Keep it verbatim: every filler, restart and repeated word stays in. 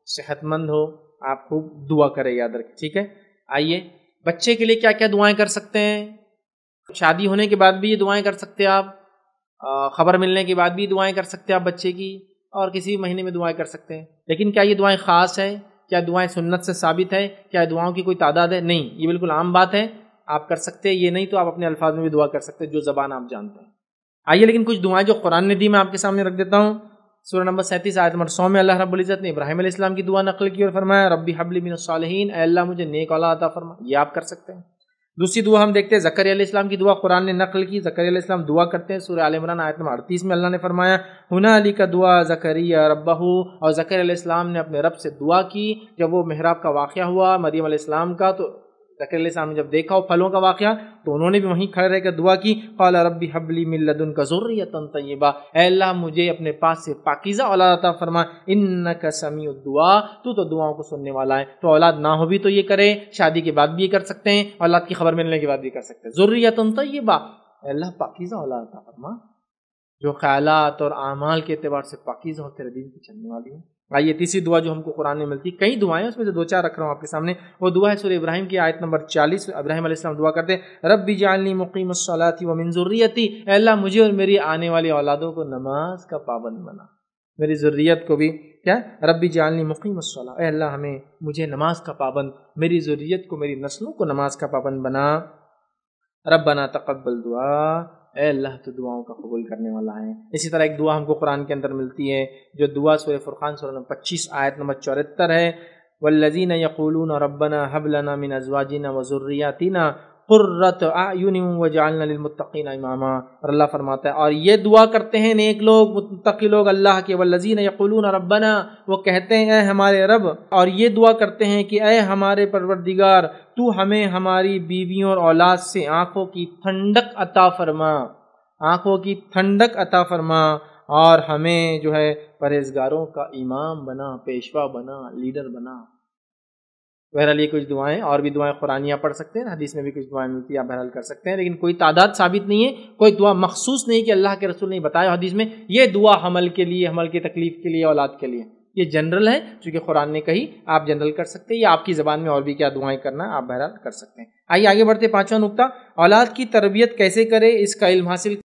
صحت مند ہو، آپ خوب دعا کریں، یاد رکھیں، ٹھیک ہے۔ آئیے بچے کے لیے کیا کیا دعائیں کر سکتے ہیں؟ شادی ہونے کے بعد بھی یہ دعائیں کر سکتے ہیں آپ، خبر ملنے کے بعد بھی دعائیں کر سکتے ہیں آپ بچے کی، اور کسی بھی مہینے میں دعائیں کر سکتے ہیں۔ لیکن کیا یہ دعائیں خاص ہے؟ کیا دعائیں سنت سے ثابت ہے؟ کیا دعاؤں کی کوئی تعداد ہے؟ نہیں، یہ بالکل عام بات ہے، آپ کر سکتے ہیں۔ یہ نہیں تو آپ اپنے الفاظ میں بھی دعا کر سکتے ہیں جو زبان آپ جانتے ہیں۔ آئیے لیکن کچھ دعائیں جو قرآن نے دی میں آپ کے سامنے رکھ دیتا ہوں۔ سورہ نمبر سینتیس آیت نمبر سو میں اللہ رب العزت نے ابراہیم علیہ السلام کی دعا نقل کی اور فرمایا ربی حب لی من الصالحین، اے اللہ مجھے نیک اولاد عطا فرما، یہ آپ کر سکتے ہیں۔ دوسری دعا ہم دیکھتے ہیں زکریا علیہ السلام کی دعا قرآن نے نقل کی، زکریا علیہ السلام دعا کرتے ہیں، سورہ آل عمران آیت نمبر اڑتیس میں اللہ نے فرمایا ہنالک دعا زکریا ربہ، اور زکریا علیہ السلام نے اپنے رب سے دعا کی جب وہ محراب کا واقعہ ہوا مریم علیہ السلام کا، تو زکریا علیہ السلام نے جب دیکھا وہ پھلوں کا واقعہ تو انہوں نے بھی وہیں کھڑے رہ کر دعا کی، قال ربی حب لی من لدنک ذریۃ طیبہ، اے اللہ مجھے اپنے پاس سے پاکیزہ اولاد عطا فرما، انک سمیع الدعاء، تو تو دعاؤں کو سننے والا ہے۔ تو اولاد نہ ہو بھی تو یہ کرے، شادی کے بعد بھی یہ کر سکتے ہیں، اولاد کی خبر ملنے کے بعد بھی کر سکتے ہیں۔ ذریۃ طیبہ، اے اللہ پاکیزہ اولاد عطا فرما جو خیالات اور اعمال کے اعتبار سے پاکیزہ ہو، تیرے دین کی چلنے والی ہے۔ آئیے تیسری دعا جو ہم کو قرآن میں ملتی، کئی دعائیں اس میں سے دو چار رکھ رہا ہوں آپ کے سامنے، وہ دعا ہے سورہ ابراہیم کی آیت نمبر چالیس۔ ابراہیم علیہ السلام دعا کرتے ہیں رب اجعلنی مقیم الصلاۃ ومن ذریتی، اے اللہ مجھے اور میری آنے والی اولادوں کو نماز کا پابند بنا، میری ذریت کو بھی کیا، رب اجعلنی مقیم الصلاۃ، اے اللہ ہمیں مجھے نماز کا پابند، میری ذریت کو، میری نسلوں کو نماز کا پابند بنا۔ ربنا تقبل دعا، اے اللہ تو دعاؤں کا قبول کرنے والا ہے۔ اسی طرح ایک دعا ہم کو قرآن کے اندر ملتی ہے جو دعا سورہ فرقان سورہ نمبر پچیس آیت نمبر چوہتر ہے، والذین یقولون ربنا هب لنا من ازواجنا وذریاتنا قرۃ اعین واجعلنا للمتقین اماما، اور اللہ فرماتا ہے اور یہ دعا کرتے ہیں نیک لوگ، متقی لوگ اللہ کے، والذین یقولون ربنا، وہ کہتے ہیں اے ہمارے رب، اور یہ دعا کرتے ہیں کہ اے ہمارے پروردگار تو ہمیں ہماری بیویوں اور اولاد سے آنکھوں کی ٹھنڈک عطا فرما، آنکھوں کی ٹھنڈک عطا فرما، اور ہمیں جو ہے پرہیزگاروں کا امام بنا، پیشوا بنا، لیڈر بنا۔ بہرحال یہ کچھ دعائیں، اور بھی دعائیں قرآنیہ پڑھ سکتے ہیں، حدیث میں بھی کچھ دعائیں ملتی ہیں، آپ بہرحال کر سکتے ہیں، لیکن کوئی تعداد ثابت نہیں ہے، کوئی دعا مخصوص نہیں کہ اللہ کے رسول نے بتایا حدیث میں یہ دعا حمل کے لیے، حمل کی تکلیف کے لیے، اولاد کے لیے، یہ جنرل ہے چونکہ قرآن نے کہی، آپ جنرل کر سکتے ہیں، یا آپ کی زبان میں اور بھی کیا دعائیں کرنا ہے آپ بہرحال کر سکتے ہیں۔ آئیے آگے بڑھتے، پانچواں نقطہ، اولاد کی تربیت کیسے کرے، اس کا علم حاصل